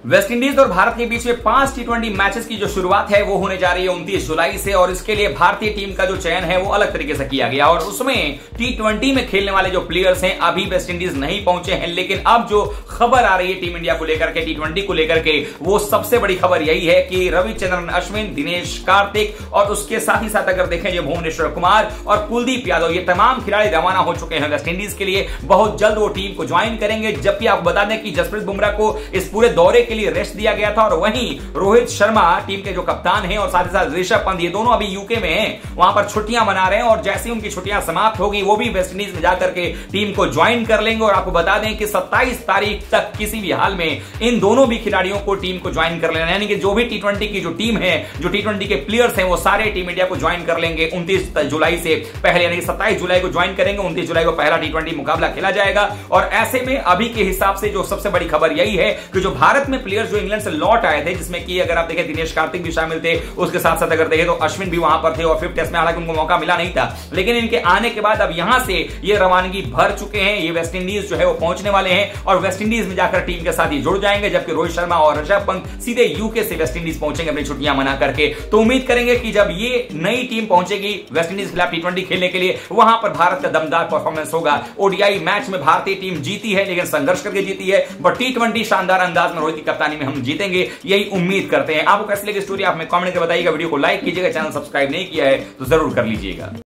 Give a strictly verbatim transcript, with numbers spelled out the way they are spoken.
West Indies और भारत के बीच में पांच टी ट्वेंटी मैचेस की जो शुरुआत है वो होने जा रही है उनतीस जुलाई से, और इसके लिए भारतीय टीम का जो चयन है वो अलग तरीके से किया गया और उसमें टी ट्वेंटी में खेलने वाले जो प्लेयर्स हैं अभी वेस्टइंडीज नहीं पहुंचे हैं। लेकिन अब जो खबर आ रही है टीम इंडिया को लेकर के, टी ट्वेंटी को लेकर के, वो सबसे बड़ी खबर यही है कि रविचंद्रन अश्विन, दिनेश कार्तिक और उसके साथ ही साथ अगर देखें जो भुवनेश्वर कुमार और कुलदीप यादव, ये तमाम खिलाड़ी रवाना हो चुके हैं वेस्टइंडीज के लिए। बहुत जल्द वो टीम को ज्वाइन करेंगे। जबकि आप बता दें कि जसप्रीत बुमराह को इस पूरे दौरे के लिए रेस्ट दिया गया था और वहीं रोहित शर्मा टीम के जो कप्तान हैं और साथ ही साथ ऋषभ पंत, ये दोनों अभी यूके में हैं, वहां पर छुट्टियां मना रहे हैं और जैसे उनकी छुट्टियां समाप्त होगी वो भी वेस्टइंडीज में जाकर के टीम को ज्वाइन कर लेंगे। और आपको बता दें कि सत्ताईस तारीख तक किसी भी हाल में इन दोनों भी खिलाड़ियों को टीम को ज्वाइन कर लेना, यानी कि जो भी टी ट्वेंटी की जो टीम है, जो टी ट्वेंटी के प्लेयर्स हैं, वो सारे टीम इंडिया को ज्वाइन कर लेंगे उनतीस जुलाई से पहले, यानी कि सत्ताईस जुलाई को ज्वाइन करेंगे। उनतीस जुलाई को पहला टी ट्वेंटी मुकाबला खेला जाएगा। और ऐसे में अभी के हिसाब से जो सबसे बड़ी खबर यही है कि जो भारत में प्लेयर्स जो इंग्लैंड से लौट आए थे, जिसमें कि अगर आप देखें दिनेश कार्तिक भी शामिल थे, उसके साथ साथ अगर देखें तो अश्विन भी वहां पर थे और फिफ्थ टेस्ट में हालांकि उनको मौका मिला नहीं था, लेकिन इनके आने के बाद अब यहां से ये रवानगी भर चुके हैं। ये वेस्टइंडीज जो है वो पहुंचने वाले हैं और वेस्टइंडीज में जाकर टीम के साथ ही जुड़ जाएंगे। जबकि रोहित शर्मा और ऋषभ पंत सीधे यूके से वेस्टइंडीज पहुंचेंगे अपनी छुट्टियां मना करके। तो उम्मीद करेंगे कि जब ये नई टीम पहुंचेगी वेस्टइंडीज के खिलाफ टी ट्वेंटी खेलने के लिए, वहां पर भारत का दमदार परफॉर्मेंस होगा। ओडीआई मैच में भारतीय टीम जीती है लेकिन संघर्ष करके जीती है, बट टी ट्वेंटी शानदार अंदाज में रोहित की कप्तानी में हम जीतेंगे, यही उम्मीद करते हैं। आपको कैसी लगी स्टोरी आप हमें कमेंट करके बताइएगा। वीडियो को लाइक कीजिएगा, चैनल सब्सक्राइब नहीं किया है तो जरूर कर लीजिएगा।